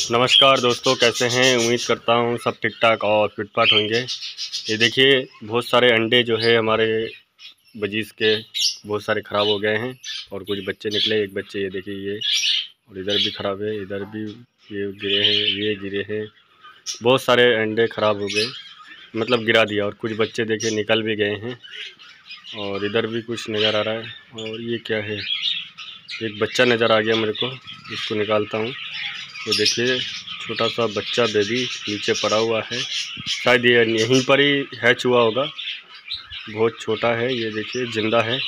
नमस्कार दोस्तों, कैसे हैं। उम्मीद करता हूँ सब ठीक ठाक और फिट फाट होंगे। ये देखिए, बहुत सारे अंडे जो है हमारे बजीज के बहुत सारे ख़राब हो गए हैं और कुछ बच्चे निकले। एक बच्चे ये देखिए ये, और इधर भी ख़राब है, इधर भी ये गिरे हैं, ये गिरे हैं। बहुत सारे अंडे ख़राब हो गए, मतलब गिरा दिया। और कुछ बच्चे देखिए निकल भी गए हैं और इधर भी कुछ नज़र आ रहा है। और ये क्या है, एक बच्चा नज़र आ गया मेरे को, इसको निकालता हूँ। तो देखिए छोटा सा बच्चा बेबी नीचे पड़ा हुआ है, शायद ये यहीं पर ही हैच हुआ होगा। बहुत छोटा है, ये देखिए जिंदा है,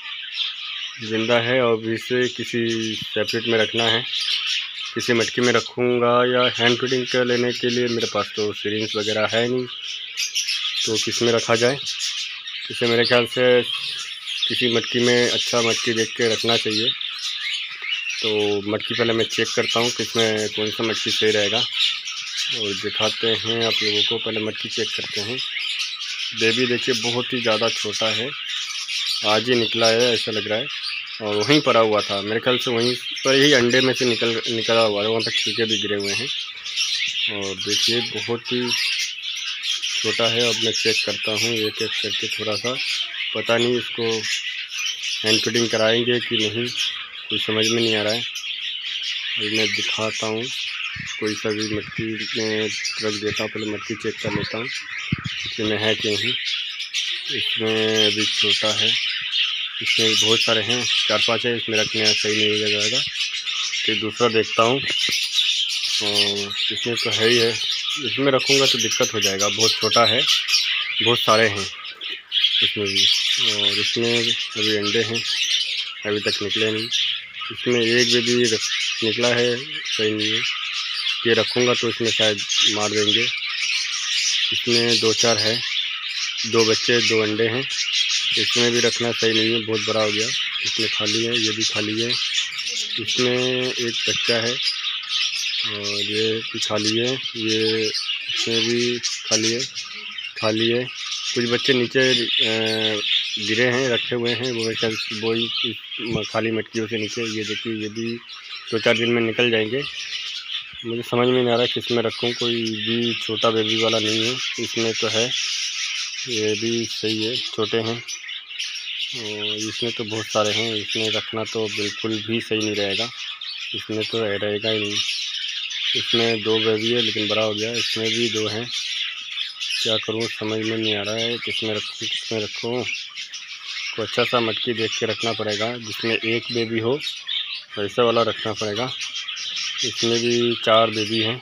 जिंदा है। और इसे किसी सेपरेट में रखना है, किसी मटकी में रखूँगा या हैंड फीडिंग के लेने के लिए मेरे पास तो सिरिंज वगैरह है नहीं, तो किस में रखा जाए। इसे मेरे ख्याल से किसी मटकी में, अच्छा मटकी देख के रखना चाहिए। तो मटकी पहले मैं चेक करता हूँ किसमें कौन सा मटकी सही रहेगा और दिखाते हैं आप लोगों को। पहले मटकी चेक करते हैं। बेबी देखिए बहुत ही ज़्यादा छोटा है, आज ही निकला है ऐसा लग रहा है, और वहीं पड़ा हुआ था मेरे ख्याल से, वहीं पर ही अंडे में से निकला हुआ है। वहाँ पर छिलके भी गिरे हुए हैं और देखिए बहुत ही छोटा है। अब मैं चेक करता हूँ एक एक करके, थोड़ा सा पता नहीं इसको हैंड फीडिंग कराएंगे कि नहीं, कुछ समझ में नहीं आ रहा है। अभी मैं दिखाता हूँ, कोई सा भी मटकी में रख देता हूँ। पहले मटकी चेक कर लेता हूँ इसमें है कि नहीं। इसमें अभी छोटा है, इसमें बहुत सारे हैं, 4-5 है, इसमें रखने सही नहीं हो जाएगा। फिर दूसरा देखता हूँ, और इसमें तो है ही है, इसमें रखूँगा तो दिक्कत हो जाएगा। बहुत छोटा है, बहुत सारे हैं इसमें भी। और इसमें अभी अंडे हैं, अभी तक निकले नहीं। इसमें एक बेबी निकला है, सही नहीं है। ये रखूँगा तो इसमें शायद मार देंगे। इसमें 2-4 है, 2 बच्चे 2 अंडे हैं। इसमें भी रखना सही नहीं है, बहुत बड़ा हो गया। इसमें खाली है, ये भी खाली है। इसमें एक बच्चा है और ये भी खाली है, ये इसमें भी खाली है। कुछ बच्चे नीचे गिरे हैं, रखे हुए हैं, वो खाली मटकियों से नीचे। ये देखिए, ये भी 2-4 दिन में निकल जाएंगे। मुझे समझ में नहीं आ रहा किस में रखूँ, कोई भी छोटा बेबी वाला नहीं है। इसमें तो है, ये भी सही है, छोटे हैं। और इसमें तो बहुत सारे हैं, इसमें रखना तो बिल्कुल भी सही नहीं रहेगा, इसमें तो रहेगा ही नहीं। इसमें 2 बेबी है लेकिन बड़ा हो गया। इसमें भी 2 हैं, क्या करूँ समझ में नहीं आ रहा है, किसमें रखूँ। को अच्छा सा मटकी देख के रखना पड़ेगा जिसमें एक बेबी हो, वैसा वाला रखना पड़ेगा। इसमें भी 4 बेबी हैं,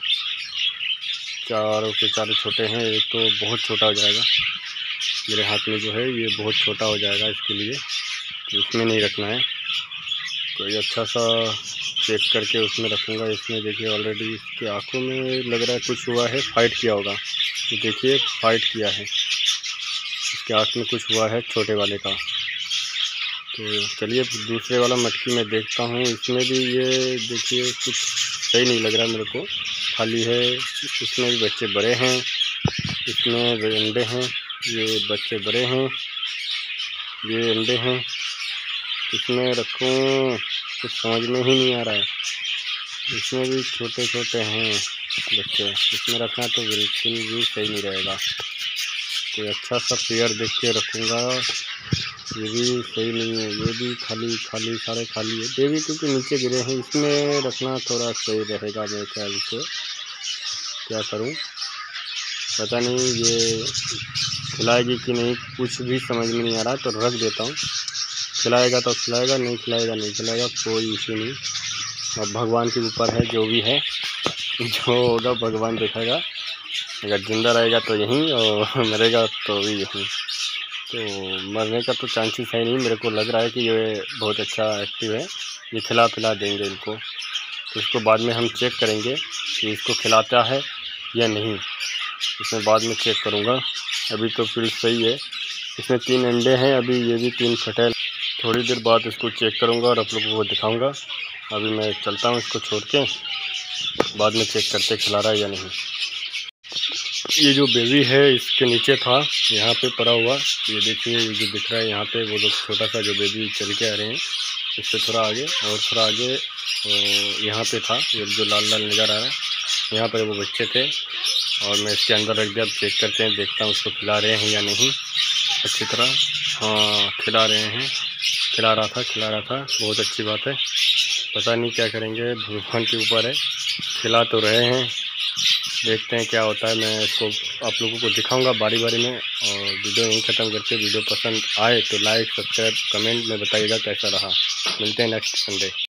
4 के 4 छोटे हैं। एक तो बहुत छोटा हो जाएगा, मेरे हाथ में जो है ये बहुत छोटा हो जाएगा इसके लिए, तो इसमें नहीं रखना है। कोई अच्छा सा चेक करके उसमें रखूँगा। इसमें देखिए ऑलरेडी इसके आँखों में लग रहा है कुछ हुआ है, फाइट किया होगा। तो देखिए फाइट किया है, इसके आँख में कुछ हुआ है छोटे वाले का। तो चलिए दूसरे वाला मटकी में देखता हूँ। इसमें भी ये देखिए कुछ सही नहीं लग रहा मेरे को, खाली है। इसमें भी बच्चे बड़े हैं, इसमें अंडे हैं, ये बच्चे बड़े हैं, ये अंडे हैं। इसमें रखूँ कुछ समझ में ही नहीं आ रहा है। इसमें भी छोटे छोटे हैं बच्चे, इसमें रखना तो बिल्कुल भी सही नहीं रहेगा। कोई अच्छा सा पेयर देख के रखूँगा। ये भी सही नहीं है, ये भी खाली सारे खाली है। बेबी क्योंकि नीचे गिरे हैं, इसमें रखना थोड़ा सही रहेगा मेरे ख्याल से। क्या करूं पता नहीं, ये खिलाएगी कि नहीं कुछ भी समझ में नहीं आ रहा, तो रख देता हूं। खिलाएगा तो खिलाएगा, नहीं खिलाएगा नहीं खिलाएगा, कोई इशू नहीं। अब भगवान के ऊपर है, जो भी है, जो होगा भगवान देखेगा। अगर ज़िंदा रहेगा तो यहीं, और मरेगा तो भी यहीं। तो मरने का तो चांसेस है नहीं, मेरे को लग रहा है कि ये बहुत अच्छा एक्टिव है। ये खिला पिला देंगे इनको, तो इसको बाद में हम चेक करेंगे कि इसको खिलाता है या नहीं, इसमें बाद में चेक करूँगा। अभी तो फिर सही है। इसमें 3 अंडे हैं, अभी ये भी 3 फटे। थोड़ी देर बाद इसको चेक करूँगा और आप लोगों को दिखाऊँगा। अभी मैं चलता हूँ इसको छोड़ के, बाद में चेक करते खिला रहा है या नहीं। ये जो बेबी है इसके नीचे था, यहाँ पे पड़ा हुआ, ये देखिए ये जो दिख रहा है यहाँ पे, वो लोग छोटा सा जो बेबी चल के आ रहे हैं, इससे थोड़ा आगे और थोड़ा आगे यहाँ पे था, ये जो लाल लाल नज़र आ रहा है, यहाँ पर वो बच्चे थे और मैं इसके अंदर रख दिया। अब चेक करते हैं, देखता हूँ उसको खिला रहे हैं या नहीं अच्छी तरह। हाँ, खिला रहे हैं, खिला रहा था। बहुत अच्छी बात है। पता नहीं क्या करेंगे, भगवान के ऊपर है। खिला तो रहे हैं, देखते हैं क्या होता है। मैं इसको आप लोगों को दिखाऊंगा बारी बारी में। और वीडियो यहीं ख़त्म करते। वीडियो पसंद आए तो लाइक, सब्सक्राइब, कमेंट में बताइएगा कैसा रहा। मिलते हैं नेक्स्ट संडे।